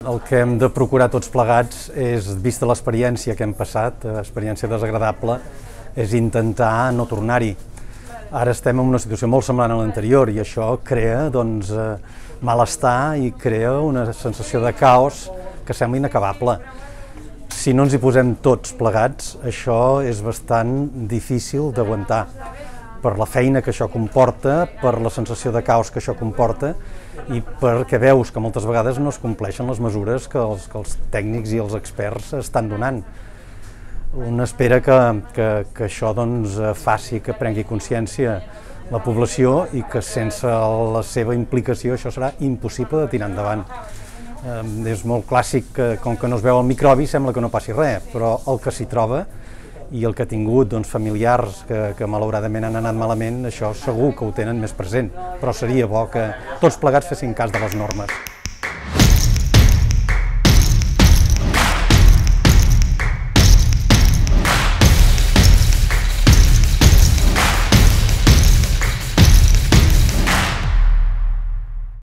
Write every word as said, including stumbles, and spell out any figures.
El que hem de procurar tots plegats és, vista l'experiència que hem passat, experiència desagradable, és intentar no tornar-hi. Ara estem en una situació molt semblant a l'anterior i això crea doncs, malestar i crea una sensació de caos que sembla inacabable. Si no ens hi posem tots plegats, això és bastant difícil d'aguantar, per la feina que això comporta, per la sensació de caos que això comporta i perquè veus que moltes vegades no es compleixen les mesures que els, que els tècnics i els experts estan donant. Un espera que, que, que això doncs, faci que prengui consciència la població i que sense la seva implicació això serà impossible de tirar endavant. Eh, és molt clàssic que com que no es veu el microbi sembla que no passi res, però el que s'hi troba i el que ha tingut doncs, familiars que, que malauradament han anat malament, això segur que ho tenen més present, però seria bo que tots plegats fessin cas de les normes.